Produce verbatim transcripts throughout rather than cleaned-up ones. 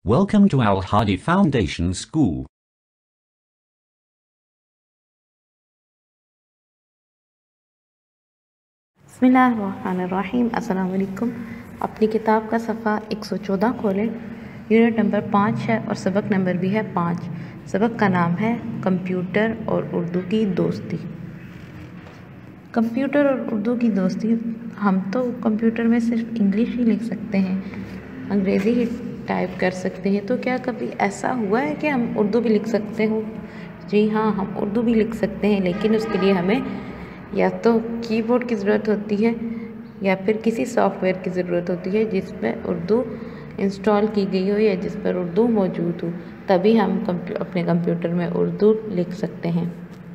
Welcome to Al Hadi Foundation School. बिस्मिल्लाहिर्रहमानिर्रहीम। अस्सलाम वालेकुम। अपनी किताब का सफ़ा एक सौ चौदह खोलें। यूनिट नंबर पाँच है और सबक नंबर भी है पाँच। सबक का नाम है कंप्यूटर और उर्दू की दोस्ती। कंप्यूटर और उर्दू की दोस्ती। हम तो कंप्यूटर में सिर्फ इंग्लिश ही लिख सकते हैं, अंग्रेज़ी ही टाइप कर सकते हैं, तो क्या कभी ऐसा हुआ है कि हम उर्दू भी लिख सकते हो? जी हाँ, हम उर्दू भी लिख सकते हैं, लेकिन उसके लिए हमें या तो कीबोर्ड की ज़रूरत होती है या फिर किसी सॉफ्टवेयर की ज़रूरत होती है जिस पर उर्दू इंस्टॉल की गई हो या जिस पर उर्दू मौजूद हो, तभी हम कंप्यू अपने कंप्यूटर में उर्दू लिख सकते हैं।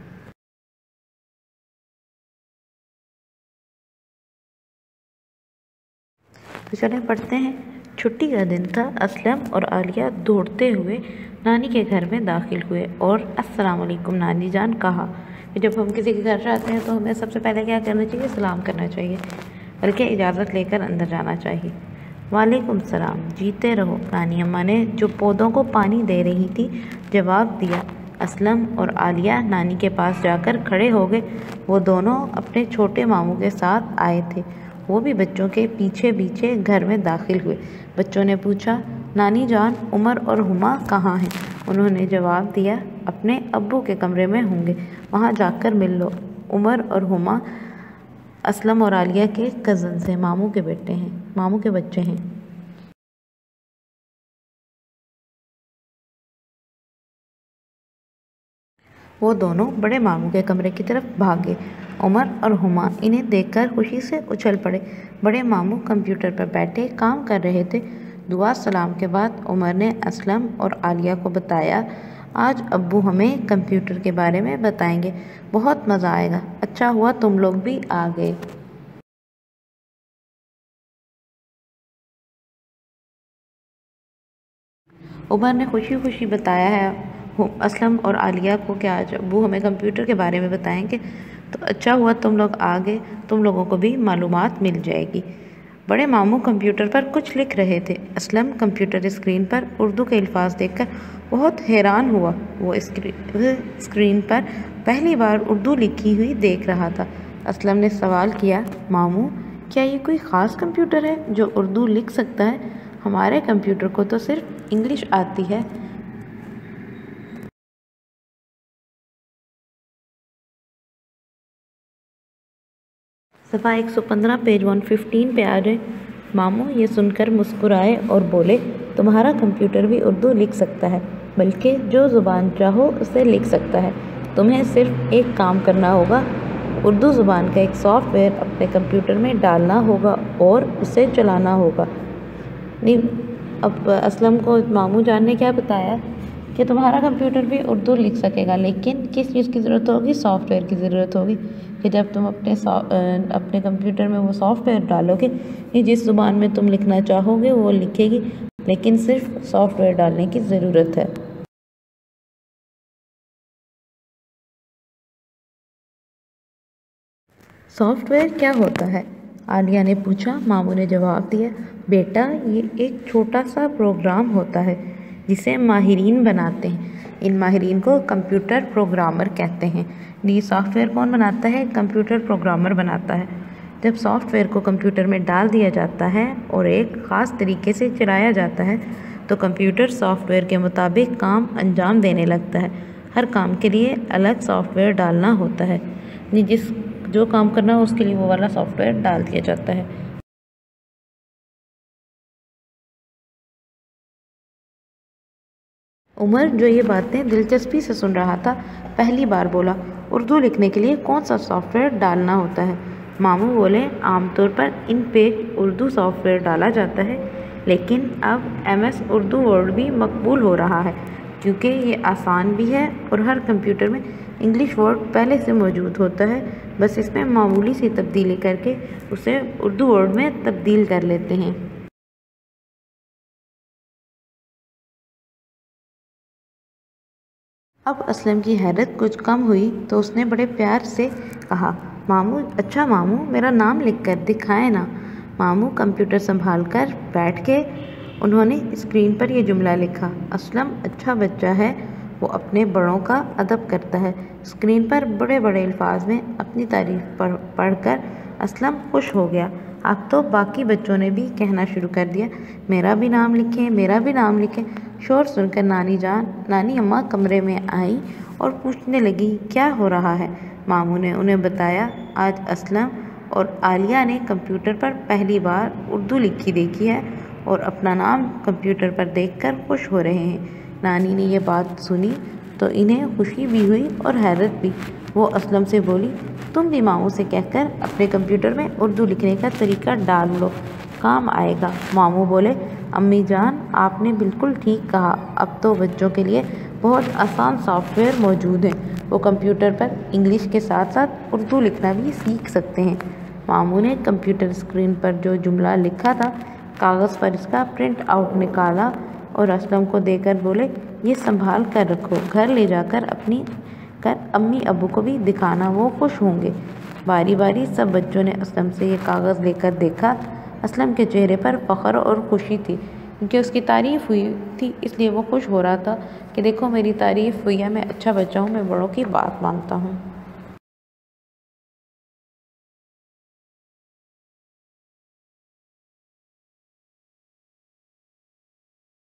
तो चलें पढ़ते हैं। छुट्टी का दिन था। असलम और आलिया दौड़ते हुए नानी के घर में दाखिल हुए और अस्सलाम वालेकुम नानी जान कहा। जब हम किसी के घर जाते हैं तो हमें सबसे पहले क्या करना चाहिए? सलाम करना चाहिए, बल्कि इजाज़त लेकर अंदर जाना चाहिए। वालेकुम सलाम। जीते रहो, नानी अम्मा ने जो पौधों को पानी दे रही थी जवाब दिया। असलम और आलिया नानी के पास जाकर खड़े हो गए। वो दोनों अपने छोटे मामू के साथ आए थे। वो भी बच्चों के पीछे पीछे घर में दाखिल हुए। बच्चों ने पूछा, नानी जान, उमर और हुमा कहाँ हैं? उन्होंने जवाब दिया, अपने अब्बू के कमरे में होंगे, वहाँ जाकर मिल लो। उमर और हुमा असलम और आलिया के कज़न्स हैं, मामू के बेटे हैं, मामू के बच्चे हैं। वो दोनों बड़े मामू के कमरे की तरफ भागे। उमर और हुमा इन्हें देखकर खुशी से उछल पड़े। बड़े मामू कंप्यूटर पर बैठे काम कर रहे थे। दुआ सलाम के बाद उमर ने असलम और आलिया को बताया, आज अब्बू हमें कंप्यूटर के बारे में बताएंगे, बहुत मज़ा आएगा। अच्छा हुआ तुम लोग भी आ गए। उमर ने खुशी खुशी बताया है असलम और आलिया को कि आज अब्बू हमें कंप्यूटर के बारे में बताएंगे, तो अच्छा हुआ तुम लोग आ गए, तुम लोगों को भी मालूमात मिल जाएगी। बड़े मामू कंप्यूटर पर कुछ लिख रहे थे। असलम कंप्यूटर स्क्रीन पर उर्दू के अल्फाज देखकर बहुत हैरान हुआ। वो स्क्रीन स्क्रीन पर पहली बार उर्दू लिखी हुई देख रहा था। असलम ने सवाल किया, मामू क्या ये कोई ख़ास कंप्यूटर है जो उर्दू लिख सकता है? हमारे कंप्यूटर को तो सिर्फ इंग्लिश आती है। सफ़ा एक सौ पंद्रह पेज एक सौ पंद्रह पे आ गए। मामू ये सुनकर मुस्कुराए और बोले, तुम्हारा कंप्यूटर भी उर्दू लिख सकता है, बल्कि जो ज़ुबान चाहो उसे लिख सकता है। तुम्हें सिर्फ एक काम करना होगा, उर्दू ज़ुबान का एक सॉफ्टवेयर अपने कंप्यूटर में डालना होगा और उसे चलाना होगा। नहीं, अब असलम को मामू जान ने क्या बताया कि तुम्हारा कंप्यूटर भी उर्दू लिख सकेगा, लेकिन किस चीज़ की ज़रूरत होगी? सॉफ्टवेयर की ज़रूरत होगी कि जब तुम अपने अपने कंप्यूटर में वो सॉफ्टवेयर डालोगे, कि जिस ज़ुबान में तुम लिखना चाहोगे वो लिखेगी, लेकिन सिर्फ सॉफ्टवेयर डालने की ज़रूरत है। सॉफ्टवेयर क्या होता है? आलिया ने पूछा। मामू ने जवाब दिया, बेटा ये एक छोटा सा प्रोग्राम होता है जिसे माहिरीन बनाते हैं। इन माहिरीन को कंप्यूटर प्रोग्रामर कहते हैं। ये सॉफ्टवेयर कौन बनाता है? कंप्यूटर प्रोग्रामर बनाता है। जब सॉफ्टवेयर को कंप्यूटर में डाल दिया जाता है और एक ख़ास तरीके से चलाया जाता है तो कंप्यूटर सॉफ्टवेयर के मुताबिक काम अंजाम देने लगता है। हर काम के लिए अलग सॉफ्टवेयर डालना होता है। जिस जो काम करना हो उसके लिए वो वाला सॉफ्टवेयर डाल दिया जाता है। उमर जो ये बातें दिलचस्पी से सुन रहा था, पहली बार बोला, उर्दू लिखने के लिए कौन सा सॉफ्टवेयर डालना होता है? मामू बोले, आमतौर पर इन पेज उर्दू सॉफ्टवेयर डाला जाता है, लेकिन अब एम एस उर्दू वर्ड भी मकबूल हो रहा है क्योंकि ये आसान भी है और हर कंप्यूटर में इंग्लिश वर्ड पहले से मौजूद होता है। बस इसमें मामूली सी तब्दीली करके उसे उर्दू वर्ड में तब्दील कर लेते हैं। अब असलम की हैरत कुछ कम हुई तो उसने बड़े प्यार से कहा, मामू अच्छा मामू मेरा नाम लिख कर दिखाए ना। मामू कंप्यूटर संभाल कर बैठ गए انہوں نے اسکرین پر یہ جملہ لکھا، اسلم اچھا بچہ ہے، وہ اپنے بڑوں کا ادب کرتا ہے۔ اسکرین پر بڑے بڑے الفاظ میں اپنی تعریف پڑھ پڑھ کر اسلم خوش ہو گیا۔ اب تو باقی بچوں نے بھی کہنا شروع کر دیا، میرا بھی نام لکھیں، میرا بھی نام لکھیں۔ شور سن کر نانی جان نانی اماں کمرے میں آئیں اور پوچھنے لگی کیا ہو رہا ہے۔ ماموں نے انہیں بتایا، آج اسلم اور عالیہ نے کمپیوٹر پر پہلی بار اردو لکھی دیکھی ہے اور اپنا نام کمپیوٹر پر دیکھ کر خوش ہو رہے ہیں۔ نانی نے یہ بات سنی تو انہیں خوشی بھی ہوئی اور حیرت بھی۔ وہ اسلم سے بولی، تم بھی ماموں سے کہہ کر اپنے کمپیوٹر میں اردو لکھنے کا طریقہ ڈال لو، کام آئے گا۔ ماموں بولے، امی جان آپ نے بالکل ٹھیک کہا، اب تو بچوں کے لیے بہت آسان سافٹ ویئر موجود ہیں، وہ کمپیوٹر پر انگلش کے ساتھ ساتھ اردو لکھنا بھی سیکھ سکتے ہیں۔ ماموں نے کمپیوٹر اسکرین پر جو جملہ لکھا تھا کاغذ پر اس کا پرنٹ آؤٹ نکالا اور اسلم کو دے کر بولے، یہ سنبھال کر رکھو، گھر لے جا کر اپنی کر امی ابو کو بھی دکھانا، وہ خوش ہوں گے۔ باری باری سب بچوں نے اسلم سے یہ کاغذ لے کر دیکھا۔ اسلم کے چہرے پر فخر اور خوشی تھی کیونکہ اس کی تعریف ہوئی تھی، اس لیے وہ خوش ہو رہا تھا کہ دیکھو میری تعریف ہوئی ہے، میں اچھا بچہ ہوں، میں بڑوں کی بات مانتا ہوں۔